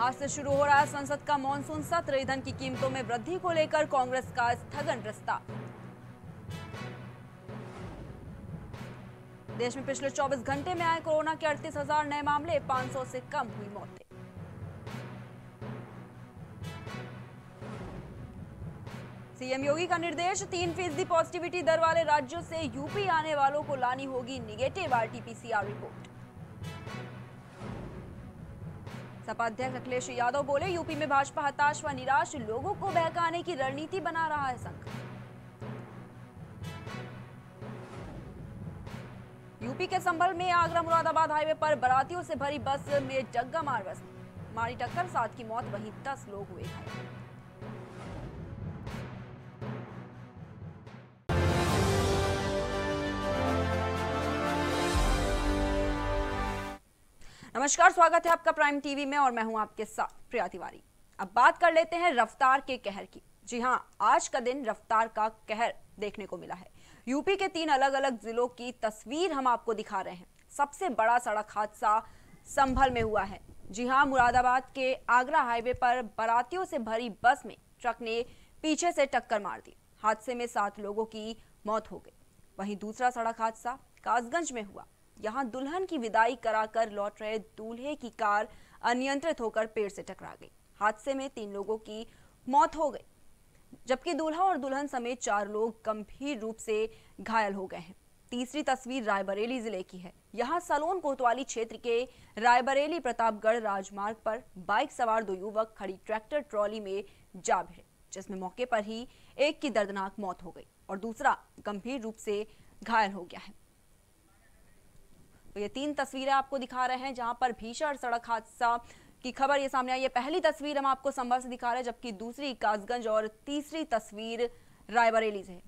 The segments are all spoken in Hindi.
आज से शुरू हो रहा है संसद का मॉनसून सत्र। ईंधन की कीमतों में वृद्धि को लेकर कांग्रेस का स्थगन प्रस्ताव। देश में पिछले 24 घंटे में आए कोरोना के 38,000 नए मामले, 500 से कम हुई मौतें। सीएम योगी का निर्देश, 3% पॉजिटिविटी दर वाले राज्यों से यूपी आने वालों को लानी होगी निगेटिव आरटी-पीसीआर रिपोर्ट। सपा अध्यक्ष अखिलेश यादव बोले, यूपी में भाजपा हताश व निराश लोगों को बहकाने की रणनीति बना रहा है संघ। यूपी के संभल में आगरा मुरादाबाद हाईवे पर बारातियों से भरी बस में जग्गा मारी टक्कर, 7 की मौत, वहीं 10 लोग हुए घायल। नमस्कार, स्वागत है आपका प्राइम टीवी में और मैं हूं आपके साथ प्रिया तिवारी। अब बात कर लेते हैं रफ्तार के कहर की। जी हां, आज का दिन रफ्तार का कहर देखने को मिला है। यूपी के 3 अलग अलग जिलों की तस्वीर हम आपको दिखा रहे हैं। सबसे बड़ा सड़क हादसा संभल में हुआ है। जी हां, मुरादाबाद के आगरा हाईवे पर बारातियों से भरी बस में ट्रक ने पीछे से टक्कर मार दी। हादसे में 7 लोगों की मौत हो गई। वहीं दूसरा सड़क हादसा कासगंज में हुआ। यहां दुल्हन की विदाई कराकर लौट रहे दूल्हे की कार अनियंत्रित होकर पेड़ से टकरा गई। हादसे में 3 लोगों की मौत हो गई, जबकि दूल्हा और दुल्हन समेत 4 लोग गंभीर रूप से घायल हो गए हैं। तीसरी तस्वीर रायबरेली जिले की है। यहां सलोन कोतवाली क्षेत्र के रायबरेली प्रतापगढ़ राजमार्ग पर बाइक सवार 2 युवक खड़ी ट्रैक्टर ट्रॉली में जा भिड़े, जिसमें मौके पर ही एक की दर्दनाक मौत हो गई और दूसरा गंभीर रूप से घायल हो गया है। तो ये 3 तस्वीरें आपको दिखा रहे हैं जहां पर भीषण सड़क हादसा की खबर ये सामने आई है। पहली तस्वीर हम आपको संभल से दिखा रहे हैं, जबकि दूसरी कासगंज और तीसरी तस्वीर रायबरेली से है।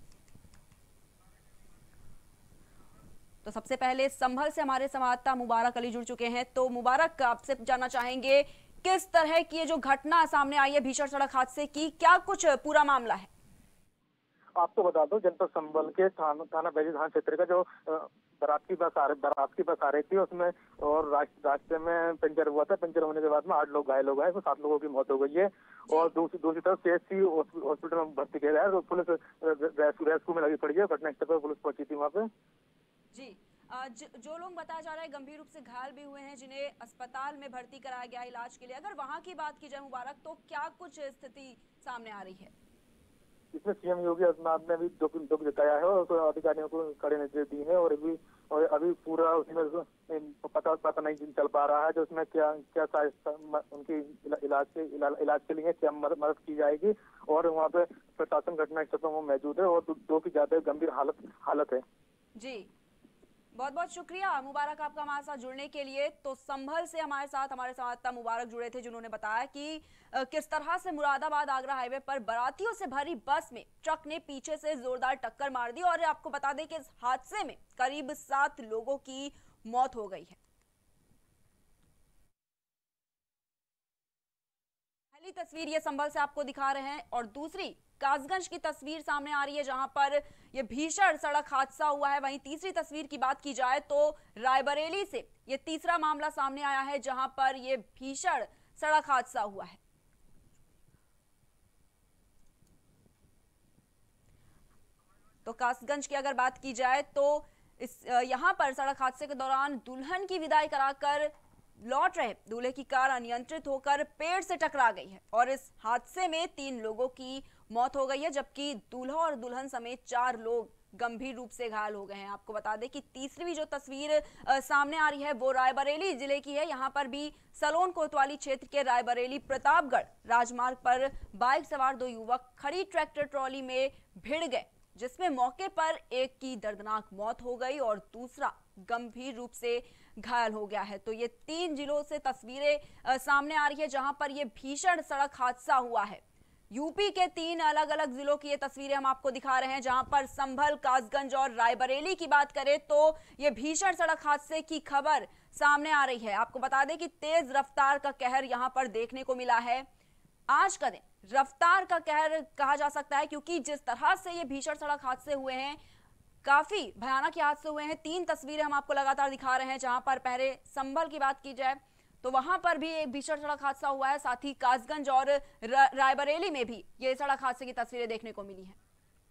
तो सबसे पहले संभल से हमारे संवाददाता मुबारक अली जुड़ चुके हैं। तो मुबारक, आपसे जानना चाहेंगे किस तरह की ये जो घटना सामने आई है भीषण सड़क हादसे की, क्या कुछ पूरा मामला है? आपको बता दो, जनपद संभल के थाना बैजी थाना क्षेत्र का जो बारात की बस आ रही थी उसमें, और रास्ते में पंचर हुआ था। पंचर होने के बाद में 8 लोग घायल हो गए, 7 लोगों की मौत हो गई है। और दूसरी तरफ सीएचसी हॉस्पिटल में भर्ती किया गया है। तो पुलिस रेस्क्यू में लगी पड़ी है। घटनास्थल पर पुलिस पहुंची थी वहाँ पे। जी, जो लोग बताया जा रहा है गंभीर रूप से घायल भी हुए हैं, जिन्हें अस्पताल में भर्ती कराया गया इलाज के लिए, अगर वहां की बात की जाए मुबारक, तो क्या कुछ स्थिति सामने आ रही है? इसमें सीएम योगी आदित्यनाथ ने भी दुख जताया है और अधिकारियों को कड़े निर्देश दिए हैं। और अभी पूरा उसमें पता नहीं चल पा रहा है जो उसमें क्या उनकी इलाज के लिए क्या मदद की जाएगी। और वहाँ पे प्रशासन घटनास्थल पर मौजूद है और 2 की ज्यादा गंभीर हालत है। जी, बहुत बहुत शुक्रिया मुबारक आपका हमारे साथ जुड़ने के लिए। तो संभल से हमारे संवाददाता मुबारक जुड़े थे, जिन्होंने बताया कि किस तरह से मुरादाबाद आगरा हाईवे पर बारातियों से भरी बस में ट्रक ने पीछे से जोरदार टक्कर मार दी और आपको बता दें कि इस हादसे में करीब 7 लोगों की मौत हो गई है। पहली तस्वीर ये संभल से आपको दिखा रहे हैं और दूसरी कासगंज की तस्वीर सामने आ रही है, जहां पर यह भीषण सड़क हादसा हुआ है। वहीं तीसरी तस्वीर की बात की जाए तो रायबरेली से यह तीसरा मामला सामने आया है, जहां पर यह भीषण सड़क हादसा हुआ है। तो कासगंज की अगर बात की जाए तो यहां पर सड़क हादसे के दौरान दुल्हन की विदाई कराकर लौट रहे दूल्हे की कार अनियंत्रित होकर पेड़ से टकरा गई है और इस हादसे में 3 लोगों की मौत हो गई है, जबकि दूल्हा और दुल्हन समेत 4 लोग गंभीर रूप से घायल हो गए हैं। आपको बता दें कि तीसरी भी जो तस्वीर सामने आ रही है वो रायबरेली जिले की है। यहाँ पर भी सलोन कोतवाली क्षेत्र के रायबरेली प्रतापगढ़ राजमार्ग पर बाइक सवार 2 युवक खड़ी ट्रैक्टर ट्रॉली में भिड़ गए, जिसमें मौके पर एक की दर्दनाक मौत हो गई और दूसरा गंभीर रूप से घायल हो गया है। तो ये 3 जिलों से तस्वीरें सामने आ रही है जहां पर ये भीषण सड़क हादसा हुआ है। यूपी के 3 अलग अलग जिलों की ये तस्वीरें हम आपको दिखा रहे हैं, जहां पर संभल, कासगंज और रायबरेली की बात करें तो ये भीषण सड़क हादसे की खबर सामने आ रही है। आपको बता दें कि तेज रफ्तार का कहर यहां पर देखने को मिला है। आज का दिन रफ्तार का कहर कहा जा सकता है, क्योंकि जिस तरह से ये भीषण सड़क हादसे हुए हैं, काफी भयानक हादसे हुए हैं। 3 तस्वीरें हम आपको लगातार दिखा रहे हैं, जहां पर पहले संभल की बात की जाए तो वहां पर भी एक भीषण सड़क हादसा हुआ है। साथ ही कासगंज और रायबरेली में भी ये सड़क हादसे की तस्वीरें देखने को मिली हैं।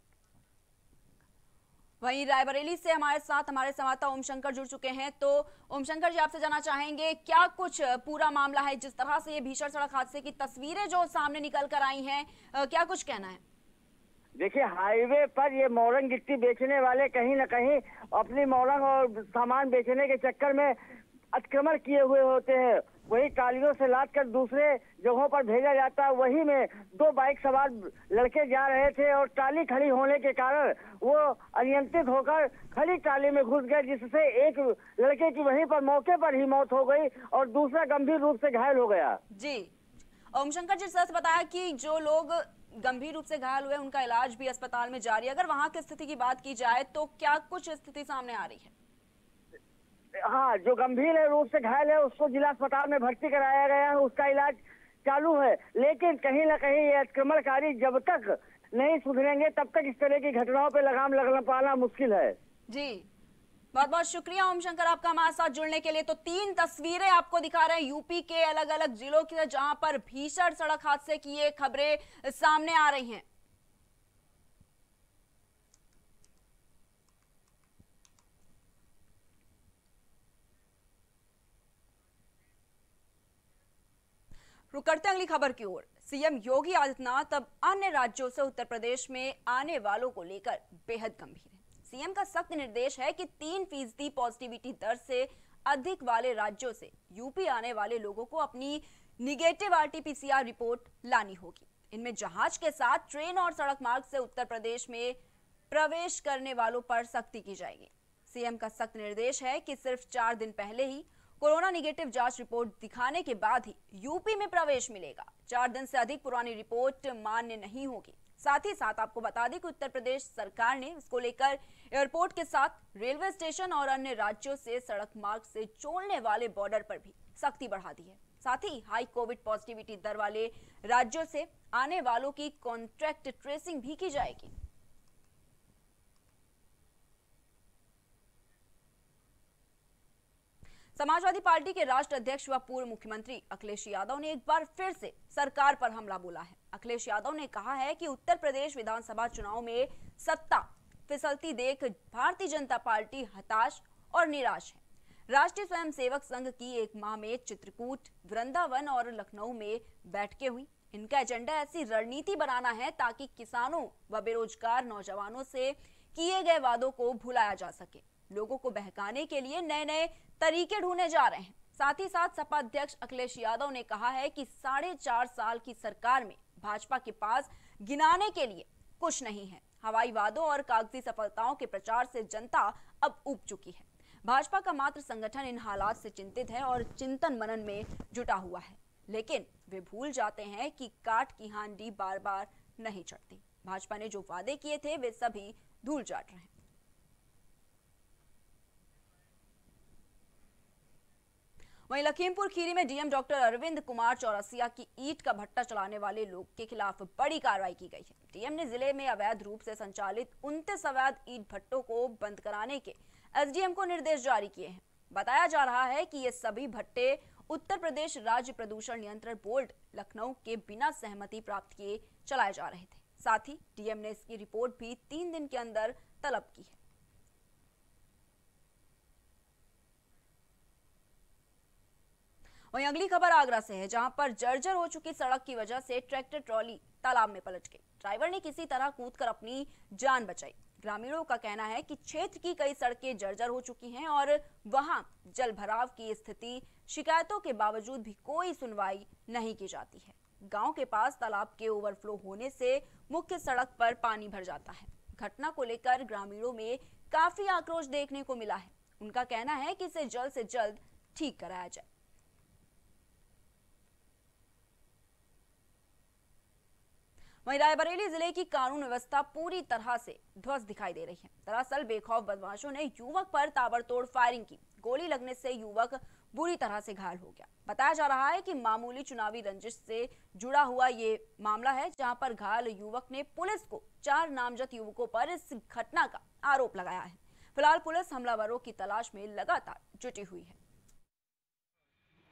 वहीं रायबरेली से हमारे साथ हमारे संवाददाता ओम शंकर जुड़ चुके हैं। तो ओम शंकर जी, आपसे जानना चाहेंगे क्या कुछ पूरा मामला है, जिस तरह से ये भीषण सड़क हादसे की तस्वीरें जो सामने निकल कर आई हैं, क्या कुछ कहना है? देखिए, हाईवे पर ये मोरंग गिट्टी बेचने वाले कहीं न कहीं अपनी मोरंग और सामान बेचने के चक्कर में अतिक्रमण किए हुए होते हैं। वही ट्रालियों से लाद कर दूसरे जगहों पर भेजा जाता है। वही में 2 बाइक सवार लड़के जा रहे थे और ट्राली खड़ी होने के कारण वो अनियंत्रित होकर खड़ी ट्राली में घुस गए, जिससे एक लड़के की वहीं पर मौके पर ही मौत हो गई और दूसरा गंभीर रूप से घायल हो गया। जी ओम शंकर जी, सच बताया कि जो लोग गंभीर रूप से घायल हुए उनका इलाज भी अस्पताल में जारी है। अगर वहां की स्थिति की बात की जाए तो क्या कुछ स्थिति सामने आ रही है? हाँ, जो गंभीर रूप से घायल है उसको जिला अस्पताल में भर्ती कराया गया है, उसका इलाज चालू है। लेकिन कहीं न कहीं ये अतिक्रमणकारी जब तक नहीं सुधरेंगे तब तक इस तरह की घटनाओं पे लगाम लगना पाना मुश्किल है। जी, बहुत बहुत शुक्रिया ओम शंकर आपका हमारे साथ जुड़ने के लिए। तो 3 तस्वीरें आपको दिखा रहे हैं यूपी के अलग अलग जिलों की, जहां पर भीषण सड़क हादसे की ये खबरें सामने आ रही हैं। रुक करते हैं अगली खबर की ओर। सीएम योगी आदित्यनाथ अब अन्य राज्यों से उत्तर प्रदेश में आने वालों को लेकर बेहद गंभीर है। सीएम का सख्त निर्देश है कि 3% पॉजिटिविटी दर से अधिक वाले राज्यों से यूपी आने वाले लोगों को अपनी निगेटिव आरटीपीसीआर रिपोर्ट लानी होगी। इनमें जहाज के साथ ट्रेन और सड़क मार्ग से उत्तर प्रदेश में प्रवेश करने वालों पर सख्ती की जाएगी। सीएम का सख्त निर्देश है कि सिर्फ 4 दिन पहले ही कोरोना निगेटिव जांच रिपोर्ट दिखाने के बाद ही यूपी में प्रवेश मिलेगा। 4 दिन से अधिक पुरानी रिपोर्ट मान्य नहीं होगी। साथ ही साथ आपको बता दें कि उत्तर प्रदेश सरकार ने इसको लेकर एयरपोर्ट के साथ रेलवे स्टेशन और अन्य राज्यों से सड़क मार्ग से जोड़ने वाले बॉर्डर पर भी सख्ती बढ़ा दी है। साथ ही हाई कोविड पॉजिटिविटी दर वाले राज्यों से आने वालों की कॉन्ट्रैक्ट ट्रेसिंग भी की जाएगी। समाजवादी पार्टी के राष्ट्र अध्यक्ष व पूर्व मुख्यमंत्री अखिलेश यादव ने एक बार फिर से सरकार पर हमला बोला है। अखिलेश यादव ने कहा है कि उत्तर प्रदेश विधानसभा चुनाव में सत्ता फिसलती देख भारतीय जनता पार्टी हताश और निराश है। राष्ट्रीय स्वयंसेवक संघ की 1 माह में चित्रकूट, वृंदावन और लखनऊ में बैठकें हुई। इनका एजेंडा ऐसी रणनीति बनाना है ताकि किसानों व बेरोजगार नौजवानों से किए गए वादों को भुलाया जा सके। लोगों को बहकाने के लिए नए नए तरीके ढूंढे जा रहे हैं। साथ ही साथ सपा अध्यक्ष अखिलेश यादव ने कहा है कि 4.5 साल की सरकार में भाजपा के पास गिनाने के लिए कुछ नहीं है। हवाई वादों और कागजी सफलताओं के प्रचार से जनता अब ऊब चुकी है। भाजपा का मात्र संगठन इन हालात से चिंतित है और चिंतन मनन में जुटा हुआ है। लेकिन वे भूल जाते हैं कि काट की हांडी बार बार नहीं चढ़ती। भाजपा ने जो वादे किए थे वे सभी धूल चाट रहे हैं। वहीं लखीमपुर खीरी में डीएम डॉक्टर अरविंद कुमार चौरसिया की ईंट का भट्टा चलाने वाले लोग के खिलाफ बड़ी कार्रवाई की गई है। डीएम ने जिले में अवैध रूप से संचालित 29 अवैध ईंट भट्टों को बंद कराने के एसडीएम को निर्देश जारी किए हैं। बताया जा रहा है कि ये सभी भट्टे उत्तर प्रदेश राज्य प्रदूषण नियंत्रण बोर्ड लखनऊ के बिना सहमति प्राप्त किए चलाए जा रहे थे। साथ ही डीएम ने इसकी रिपोर्ट भी 3 दिन के अंदर तलब की है। वहीं अगली खबर आगरा से है, जहां पर जर्जर हो चुकी सड़क की वजह से ट्रैक्टर ट्रॉली तालाब में पलट गई। ड्राइवर ने किसी तरह कूदकर अपनी जान बचाई। ग्रामीणों का कहना है कि क्षेत्र की कई सड़कें जर्जर हो चुकी हैं और वहां जल भराव की स्थिति शिकायतों के बावजूद भी कोई सुनवाई नहीं की जाती है। गांव के पास तालाब के ओवरफ्लो होने से मुख्य सड़क पर पानी भर जाता है। घटना को लेकर ग्रामीणों में काफी आक्रोश देखने को मिला है। उनका कहना है कि इसे जल्द से जल्द ठीक कराया जाए। वहीं रायबरेली जिले की कानून व्यवस्था पूरी तरह से ध्वस्त दिखाई दे रही है। दरअसल बेखौफ बदमाशों ने युवक पर ताबड़तोड़ फायरिंग की। गोली लगने से युवक बुरी तरह से घायल हो गया। बताया जा रहा है कि मामूली चुनावी रंजिश से जुड़ा हुआ ये मामला है, जहां पर घायल युवक ने पुलिस को 4 नामजद युवकों पर इस घटना का आरोप लगाया है। फिलहाल पुलिस हमलावरों की तलाश में लगातार जुटी हुई है।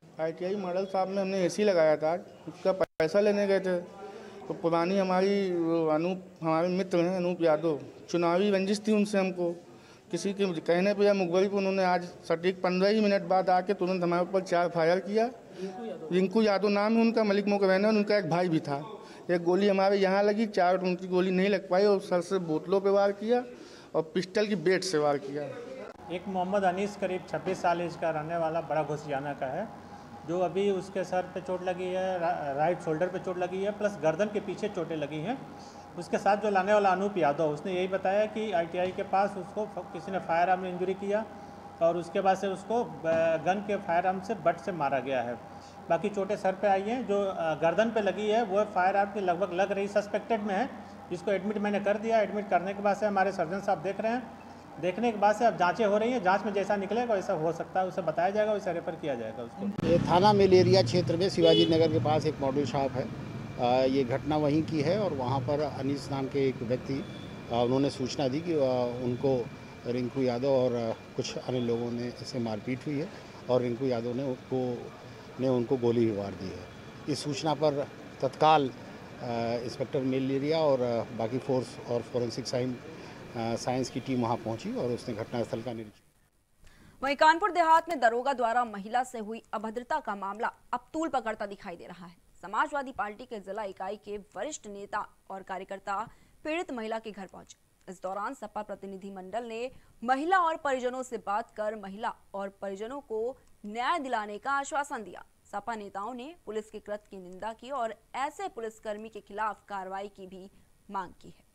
ITI मॉडल साहब में हमने AC लगाया था, उसका पैसा लेने गए थे। तो पुरानी हमारे मित्र हैं अनूप यादव, चुनावी रंजिश थी उनसे हमको। किसी के कहने पर या मुखबरी पर उन्होंने आज सटीक 15 ही मिनट बाद आके तुरंत हमारे ऊपर 4 फायर किया। रिंकू यादव नाम है उनका, मलिक मोह का रहने, और उनका एक भाई भी था। एक गोली हमारे यहाँ लगी, 4 उनकी गोली नहीं लग पाई, और सर से बोतलों पे वार किया और पिस्टल की बेट से वार किया। एक मोहम्मद अनीस करीब 26 साल इसका रहने वाला बड़ा घोसियाना का है, जो अभी उसके सर पे चोट लगी है, राइट शोल्डर पे चोट लगी है, प्लस गर्दन के पीछे चोटें लगी हैं। उसके साथ जो लाने वाला अनूप यादव, उसने यही बताया कि ITI के पास उसको किसी ने फायर आर्म में इंजरी किया और उसके बाद से उसको गन के फायर आर्म से बट से मारा गया है। बाकी चोटें सर पे आई हैं, जो गर्दन पे लगी है वो फायर आर्म की लगभग लग रही सस्पेक्टेड में है। इसको एडमिट मैंने कर दिया। एडमिट करने के बाद से हमारे सर्जन साहब देख रहे हैं, देखने के बाद से अब जांचें हो रही हैं। जांच में जैसा निकलेगा वैसा हो सकता है, उसे बताया जाएगा, वैसा रेफर किया जाएगा उसको। ये थाना मेलेरिया क्षेत्र में शिवाजी नगर के पास एक मॉडल शॉप है। ये घटना वहीं की है और वहाँ पर अनीस नाम के एक व्यक्ति उन्होंने सूचना दी कि उनको रिंकू यादव और कुछ अन्य लोगों ने ऐसे मारपीट हुई है और रिंकू यादव ने उनको गोली भी मार दी है। इस सूचना पर तत्काल इंस्पेक्टर मेलेरिया और बाकी फोर्स और फोरेंसिक साइंस की टीम वहां पहुंची और उसने घटनास्थल का निरीक्षण। वहीं कानपुर देहात में दरोगा द्वारा महिला से हुई अभद्रता का मामला अब तूल पकड़ता दिखाई दे रहा है। समाजवादी पार्टी के जिला इकाई के वरिष्ठ नेता और कार्यकर्ता पीड़ित महिला के घर पहुंचे। इस दौरान सपा प्रतिनिधि मंडल ने महिला और परिजनों से बात कर महिला और परिजनों को न्याय दिलाने का आश्वासन दिया। सपा नेताओं ने पुलिस के कृत्य की निंदा की और ऐसे पुलिसकर्मी के खिलाफ कार्रवाई की भी मांग की है।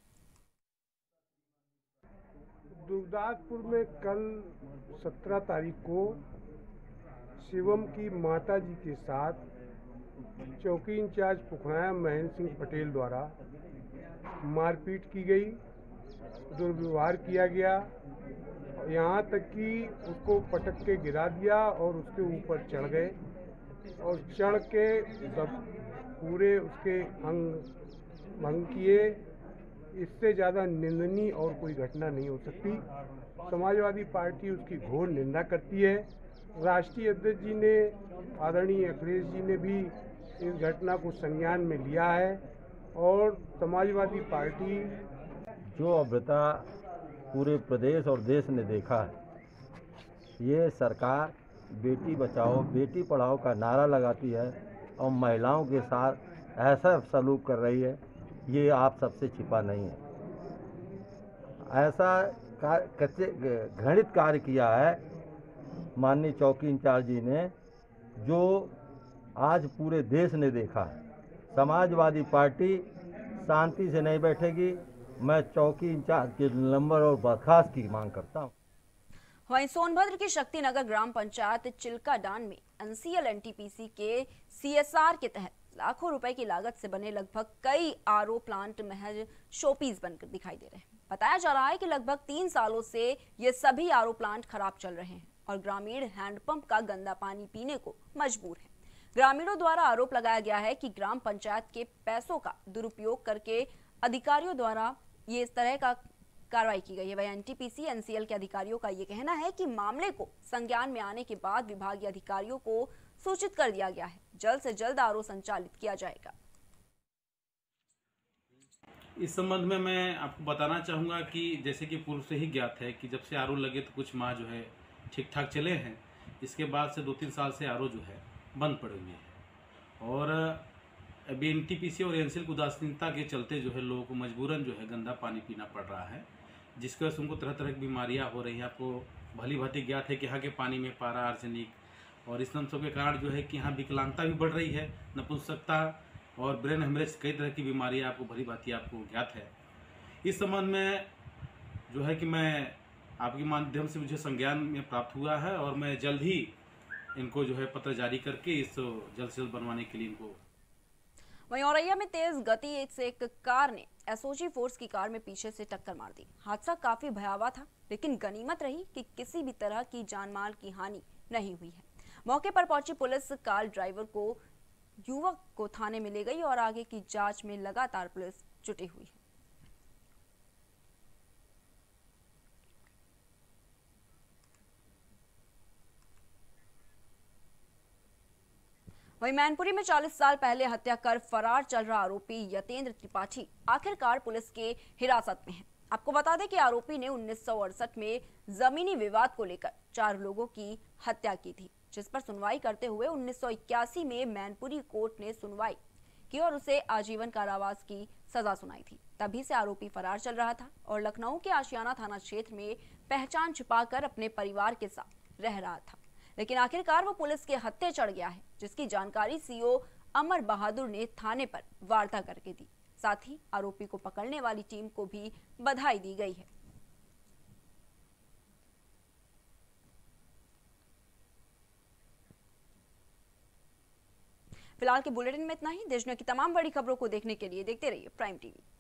दुर्गापुर में कल 17 तारीख को शिवम की माताजी के साथ चौकी इंचार्ज पुखराया महेंद्र सिंह पटेल द्वारा मारपीट की गई, दुर्व्यवहार किया गया, यहाँ तक कि उसको पटक के गिरा दिया और उसके ऊपर चढ़ गए और चढ़ के सब पूरे उसके अंग भंग किए। इससे ज़्यादा निंदनीय और कोई घटना नहीं हो सकती। समाजवादी पार्टी उसकी घोर निंदा करती है। राष्ट्रीय अध्यक्ष जी ने, आदरणीय अखिलेश जी ने भी इस घटना को संज्ञान में लिया है और समाजवादी पार्टी जो अभद्रता पूरे प्रदेश और देश ने देखा है, ये सरकार बेटी बचाओ बेटी पढ़ाओ का नारा लगाती है और महिलाओं के साथ ऐसा सलूक कर रही है, ये आप सबसे छिपा नहीं है। ऐसा घृणित कार्य किया है माननीय चौकी इंचार्ज जी ने, जो आज पूरे देश ने देखा है। समाजवादी पार्टी शांति से नहीं बैठेगी। मैं चौकी इंचार्ज के नंबर और बर्खास्त की मांग करता हूँ। वहीं सोनभद्र की शक्तिनगर ग्राम पंचायत चिल्काडान में NCL NTPC के CSR के तहत लाखों रुपए की लागत से बने लगभग कई RO प्लांट महज शोपीस बनकर दिखाई दे रहे हैं। बताया जा रहा है कि लगभग 3 सालों से ये सभी RO प्लांट खराब चल रहे हैं और ग्रामीण हैंडपंप का गंदा पानी पीने को मजबूर है। ग्रामीणों द्वारा आरोप लगाया गया है कि ग्राम पंचायत के पैसों का दुरुपयोग करके अधिकारियों द्वारा ये इस तरह का कार्रवाई की गई है। वहीं NTPC NCL के अधिकारियों का ये कहना है कि मामले को संज्ञान में आने के बाद विभागीय अधिकारियों को सूचित कर दिया गया है। जल्द से जल्द RO संचालित किया जाएगा। इस संबंध में मैं आपको बताना चाहूँगा कि जैसे कि पूर्व से ही ज्ञात है कि जब से RO लगे तो कुछ माह जो है ठीक ठाक चले हैं। इसके बाद से 2-3 साल से RO जो है बंद पड़े हुए हैं और अभी NTPC और NCL की उदासीनता के चलते जो है लोगों को मजबूरन जो है गंदा पानी पीना पड़ रहा है, जिसकी वजह से उनको तरह तरह की बीमारियाँ हो रही हैं। आपको भली भांति ज्ञात है कि यहाँ के पानी में पारा, आर्सेनिक और इस सब के कारण जो है कि यहाँ विकलांगता भी बढ़ रही है, नपुंसकता और ब्रेन हेमरेज कई तरह की बीमारियाँ आपको भली भांति आपको ज्ञात है। इस संबंध में जो है कि मैं आपके माध्यम से मुझे संज्ञान में प्राप्त हुआ है और मैं जल्द ही इनको जो है पत्र जारी करके इस जल्द से जल्द बनवाने के लिए इनको। वहीं औरैया में तेज गति से एक कार ने SOG फोर्स की कार में पीछे से टक्कर मार दी। हादसा काफी भयावह था, लेकिन गनीमत रही कि किसी भी तरह की जानमाल की हानि नहीं हुई है। मौके पर पहुंची पुलिस कार ड्राइवर को युवक को थाने में ले गई और आगे की जांच में लगातार पुलिस जुटी हुई है। वहीं मैनपुरी में 40 साल पहले हत्या कर फरार चल रहा आरोपी यतेंद्र त्रिपाठी आखिरकार पुलिस के हिरासत में है। आपको बता दें कि आरोपी ने 1968 में जमीनी विवाद को लेकर 4 लोगों की हत्या की थी, जिस पर सुनवाई करते हुए 1981 में मैनपुरी कोर्ट ने सुनवाई की और उसे आजीवन कारावास की सजा सुनाई थी। तभी से आरोपी फरार चल रहा था और लखनऊ के आशियाना थाना क्षेत्र में पहचान छिपाकर अपने परिवार के साथ रह रहा था, लेकिन आखिरकार वो पुलिस के हत्थे चढ़ गया है, जिसकी जानकारी सीओ अमर बहादुर ने थाने पर वार्ता करके दी। साथ ही आरोपी को पकड़ने वाली टीम को भी बधाई दी गई है। फिलहाल के बुलेटिन में इतना ही। देश दुनिया की तमाम बड़ी खबरों को देखने के लिए देखते रहिए प्राइम टीवी।